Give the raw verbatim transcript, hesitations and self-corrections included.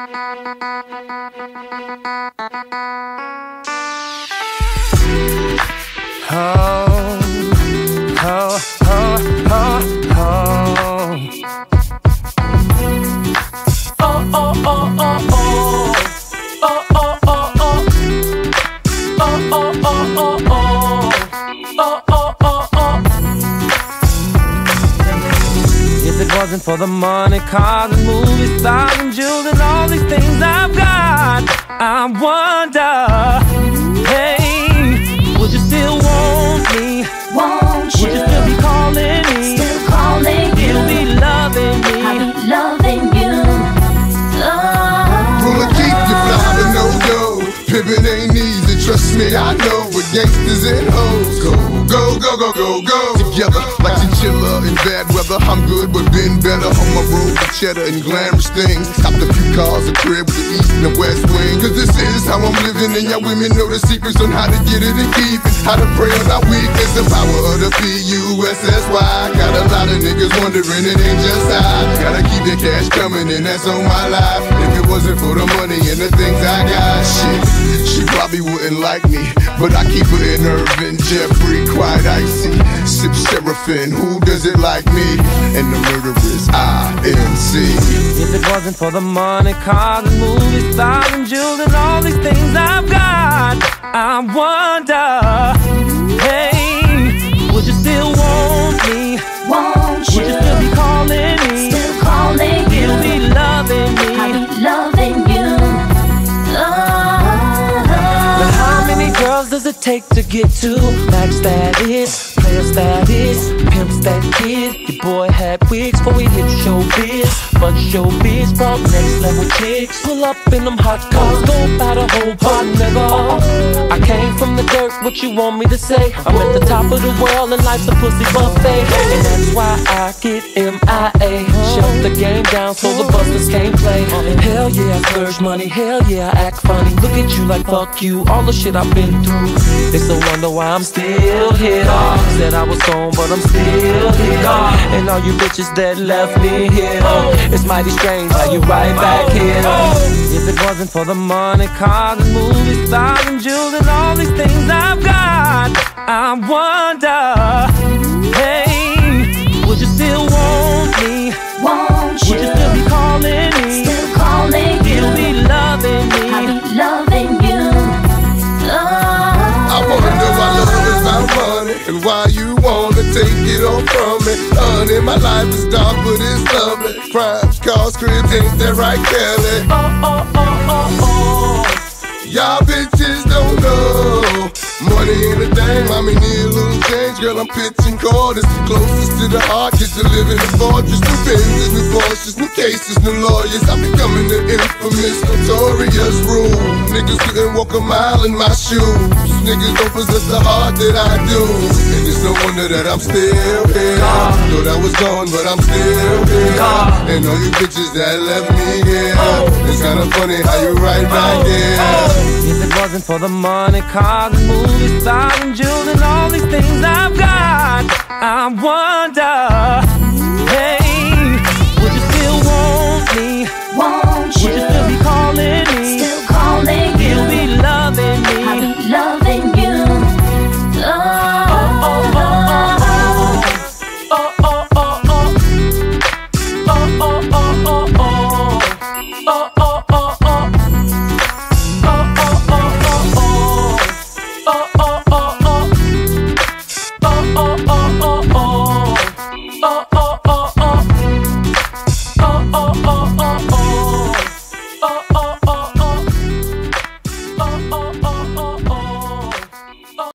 Oh, oh, oh, oh, oh. Oh, oh, oh, oh, oh. Oh, oh, oh, oh. Oh, oh, oh, oh, oh. Oh, oh, oh, oh. If it wasn't for the money, cars and movie stars and jewels and all these things I've got, I wonder, hey, would you still want me? Won't you? Would you still be calling me? Still calling you. You'll be loving me. I'll be loving you. Oh. Pull a keep you fly to no go. Pimpin' ain't easy, trust me, I know. With gangsters and hoes, go, go, go, go, go, go. Together like chinchilla in bad weather. I'm good, but been better on my road with cheddar and glamorous things. Topped a few cars, a crib with the east and the west wing. Cause this is how I'm living, and y'all women know the secrets on how to get it and keep it. How to pray on our weakness, the power of the P U S S Y. Got a lot of niggas wondering, it ain't just I. Gotta keep the cash coming, and that's on my life. If it wasn't for the money and the things I got, shit, she probably wouldn't like me. But I keep her in Irvin, Jeffrey, quite icy. Sip Seraphim, who does it like me? And the murderers, I M C. If it wasn't for the money, cars and movie stars and jewels and all these things I've got, I wonder, hey, would you still want me? Won't you? Would you still be calling me? Still calling you. You'll be loving me. I'll be loving you. Oh. But how many girls does it take to get to max status, player status, pimp that kid? Your boy had wigs before he hit showbiz, but showbiz brought next level chicks. Pull up in them hot cars, go by the whole pot, nigga. I came from the dirt, what you want me to say? I'm at the top of the world and life's a pussy buffet, and that's why I get M I A. Shut the game down so the busters can't play. Hell yeah, I splurge money, hell yeah, I act funny. Look at you like fuck you, all the shit I've been through. It's a wonder why I'm still here. Said I was gone, but I'm still here. And all you bitches that left me here, it's mighty strange how you right back here. If it wasn't for the money, cars and movie stars and jewels and all these things I've got, I wonder, hey, would you still want me? Won't you? Would you still be calling me? Still calling you. You'll be loving me. I'll be loving you. Oh. I wanna know why love is about money, and why you wanna take it all from me. Honey, my life is dark, but it's lovely. Crimes, cars, cribs, ain't that right, Kelly? Oh, oh, oh, oh, oh. Y'all bitches don't know. Money ain't a thing, mommy need a little change. Girl, I'm pitching quarters, closest to the heart. Get to live in a fortress. New Benzes, new Porsches, new cases, new lawyers. I'm becoming the infamous, notorious rule. Niggas couldn't walk a mile in my shoes. Niggas don't possess the heart that I do. And it's no wonder that I'm still here. Thought I was gone, but I'm still here. And all you bitches that left me here, it's kinda funny how you right back here. If it wasn't for the money, cars and movie stars and jewels and all these things I've got, I wonder,